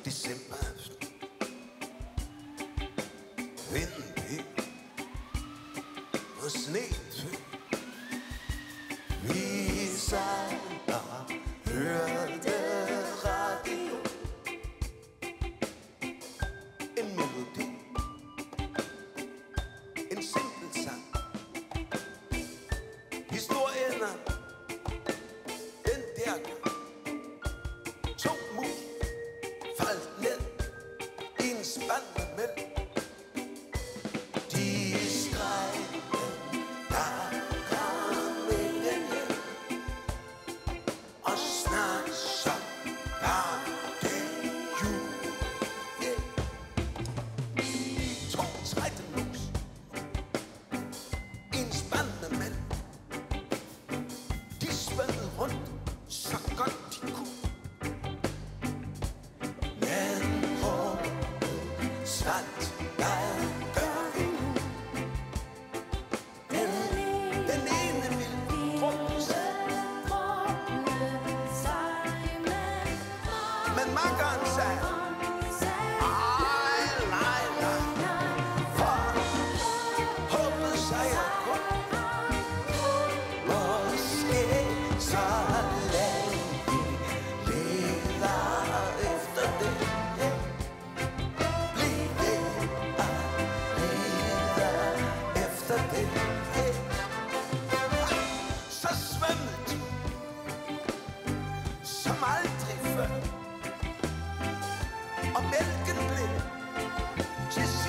decemberaften. Vinden pæk og sneen. Vi sad og hørte radio. En melodi, en simpel sang. Historien om den der gang. To mus faldt ned i en spand med mælk. De skreg, der kom ingen hjem. Og snart så var det jul. To trætte mus i en spand med mælk. De svømmede rundt så godt de kunne. Men hvor svandt, hvad gør vi nu? Den ene ville drukne sig. Men makkeren sagde, ej, nej, nej. For håbet sig jeg kun. Måske så længe vi leder efter det. Bliv ved at lede efter det. Så svømmede de som aldrig før. Og mælken blev til